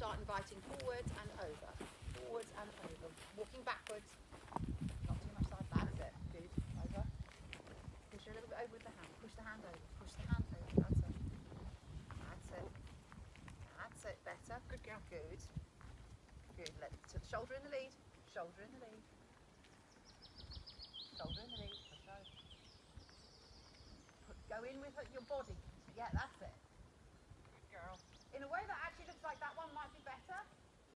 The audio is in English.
start inviting forwards and over. Forwards and over. Walking backwards. Not too much side. That's it. Good. Over. Push a little bit over with the hand. Push the hand over. Push the hand over. That's it. That's it. That's it. Better. Good girl. Good. Good. Let shoulder in the lead. Shoulder in the lead. Shoulder in the lead. Push over. Go in with your body. Yeah, that's it. Good girl. In a way that actually looks like that one might be better.